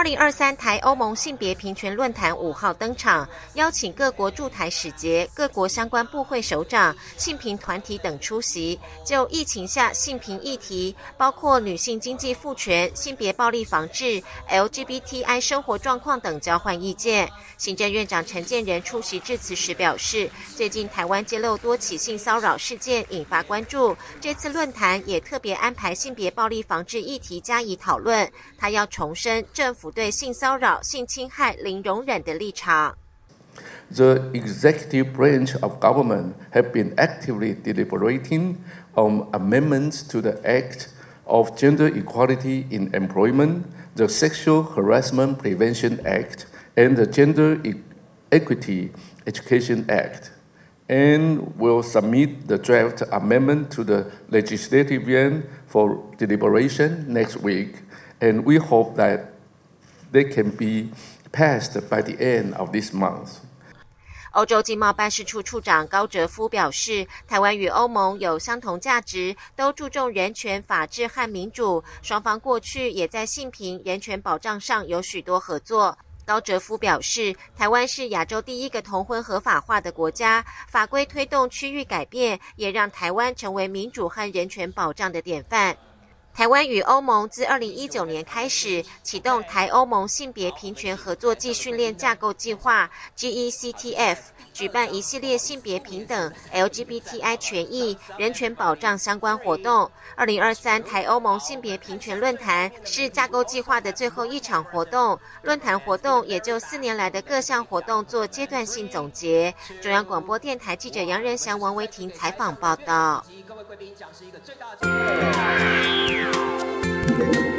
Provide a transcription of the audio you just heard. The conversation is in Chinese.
2023台欧盟性别平权论坛5号登场，邀请各国驻台使节、各国相关部会首长、性平团体等出席，就疫情下性平议题，包括女性经济赋权、性别暴力防治、LGBTI 生活状况等交换意见。行政院长陈建仁出席致辞时表示，最近台湾揭露多起性骚扰事件，引发关注。这次论坛也特别安排性别暴力防治议题加以讨论。他要重申政府对性骚扰、性侵害零容忍的立场。 The executive branch of government have been actively deliberating on amendments to the Act of Gender Equality in Employment, the Sexual Harassment Prevention Act, and the Gender Equity Education Act, and will submit the draft amendment to the legislative yuan for deliberation next week, and we hope that they can be passed by the end of this month. 欧洲经贸办事处处长高哲夫表示，台湾与欧盟有相同价值，都注重人权、法治和民主，双方过去也在性平、人权保障上有许多合作。高哲夫表示，台湾是亚洲第一个同婚合法化的国家，法规推动区域改变，也让台湾成为民主和人权保障的典范。台湾与欧盟自2019年开始启动台欧盟性别平权合作暨训练架构计划 GECTF， 举办一系列性别平等、LGBTI 权益、人权保障相关活动。2023台欧盟性别平权论坛是架构计划的最后一场活动，论坛活动也就4年来的各项活动做阶段性总结。中央广播电台记者杨仁祥、王维婷采访报道。各位贵宾，讲是一个最大的